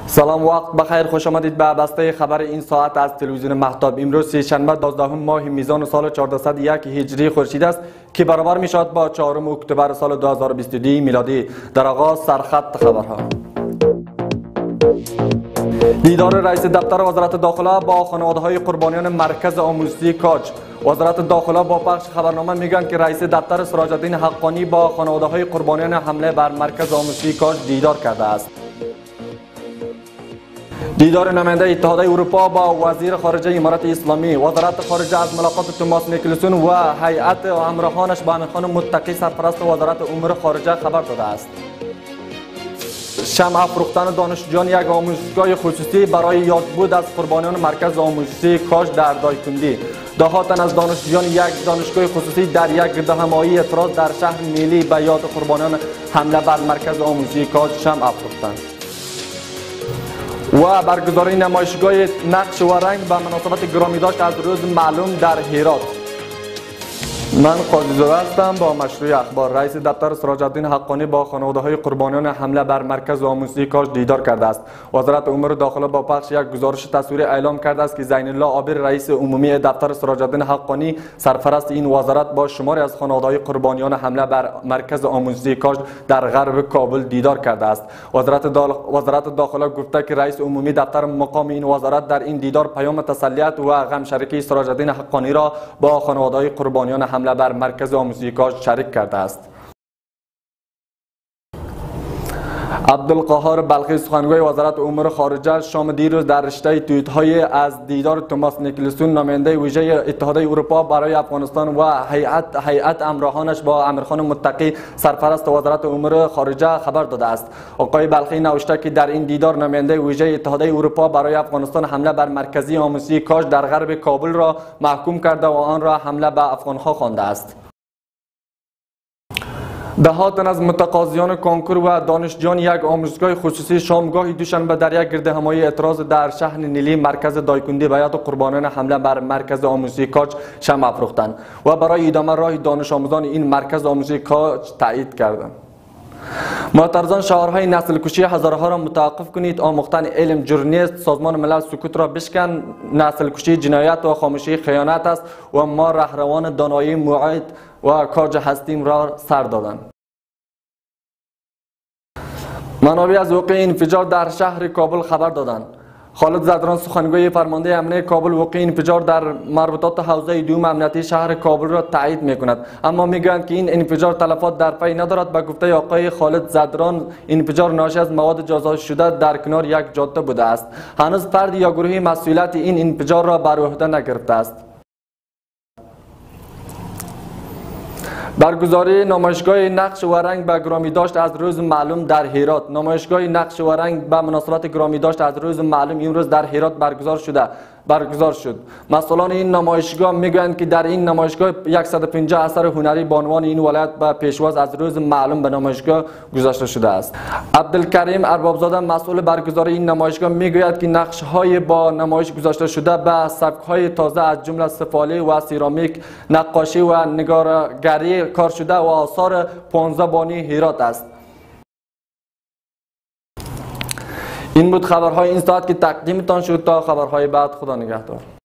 سلام، وقت بخیر، خوش آمدید به بسته خبر این ساعت از تلویزیون مهتاب. امروز سه‌شنبه 12 ماه میزان سال 1401 هجری خورشیدی است که برابر می شود با 4 اکتبر سال 2022 میلادی. در آغاز سرخط خبرها. دیدار رئیس دفتر وزارت داخله با خانواده‌های قربانیان مرکز آموزشی کاج. وزارت داخله با پخش خبرنامه میگن که رئیس دفتر سراج الدین حقانی با خانواده‌های قربانیان حمله بر مرکز آموزشی کاج دیدار کرده است. دیدار نماینده اتحادیه اروپا با وزیر خارجه امارات اسلامی. وزارت خارجه از ملاقات توماس نیکلسون و هیئت همراهانش با امیرخان متقی سرپرست وزارت امور خارجه خبر داده است. شمع افروختن دانشجویان یک آموزشگاه خصوصی برای یادبود از قربانیان مرکز آموزشی کاج در دایکندی. دهاتن از دانشجویان یک دانشگاه خصوصی در یک گردهمایی اعتراض در شهر نیلی به یاد قربانیان حمله بر مرکز آموزشی کاج شمع افروختند. و برگزاری نمایشگاه نقش و رنگ به مناسبت گرامی داشت از روز معلوم در هرات. من قاضی زاده هستم با مشروع اخبار. رئیس دفتر سراج الدین حقانی با خانواده‌های قربانیان حمله بر مرکز آموزشی کاج دیدار کرده است. وزارت امور داخله با پخش یک گزارش تصویری اعلام کرده است که زین الله عابر رئیس عمومی دفتر سراج الدین حقانی سرپرست این وزارت با شماری از خانواده‌های قربانیان حمله بر مرکز آموزشی کاج در غرب کابل دیدار کرده است. وزارت داخله گفته که رئیس عمومی دفتر مقام این وزارت در این دیدار پیام تسلیت و غم شریکی سراج الدین حقانی را با خانواده‌های قربانیان حمله بر مرکز آموزشی کاج شریک کرده است. عبدالقاهر بلخی سخنگوی وزارت امور خارجه شام دیروز در رشته توییت‌های از دیدار توماس نیکلسون نماینده ویژه اتحادیه اروپا برای افغانستان و هیئت همراهانش با امیرخان متقی سرپرست وزارت امور خارجه خبر داده است. آقای بلخی نوشته که در این دیدار نماینده ویژه اتحادیه اروپا برای افغانستان حمله بر مرکزی آموزشی کاج در غرب کابل را محکوم کرده و آن را حمله به افغان‌ها خوانده است. دهاتن از متقاضیان کنکور و دانشجویان یک آموزشگاه خصوصی شامگاه دوشنبه در یک گردهمایی اعتراض در شهر نیلی مرکز دایکندی به یاد قربانیان حمله بر مرکز آموزشی کاج شمع افروختند و برای ادامه راه دانش آموزان این مرکز آموزشی کاج تایید کردند. معترضان شعارهای نسل کشی هزارها را متوقف کنید، آموختن علم جرنیست، سازمان ملل سکوت را بشکن، نسل کشی جنایت و خاموشی خیانت است و ما رهروان دانایی موعد و کاج هستیم را سر دادند. منابع از وقوع انفجار در شهر کابل خبر دادند. خالد زدران سخنگوی فرمانده امنیه کابل وقوع انفجار در مربوطات حوزه دوم امنیتی شهر کابل را تایید می‌کند، اما می‌گویند که این انفجار تلفات در پی ندارد. به گفته آقای خالد زدران انفجار ناشی از مواد جازا شده در کنار یک جاده بوده است. هنوز فردی یا گروهی مسئولیت این انفجار را بر عهده نگرفته است. برگزاری نمایشگاه نقش و رنگ به گرامی داشت از روز معلوم در هرات. نمایشگاه نقش و رنگ به مناسبت گرامی داشت از روز معلوم امروز در هرات برگزار شد. مسئولان این نمایشگاه میگویند که در این نمایشگاه 150 اثر هنری با عنوان این ولایت به پیشواز از روز معلوم به نمایشگاه گذاشته شده است. عبدالکریم اربابزاده مسئول برگزاری این نمایشگاه میگوید که نقش‌های با نمایش گذاشته شده به سبک‌های تازه از جمله سفالی و سرامیک، نقاشی و نگارگری کار شده و آثار 15 بانی هرات است. این بود خبرهای این ساعت که تقدیمتان شد. تا خبرهای بعد، خدا نگهدار.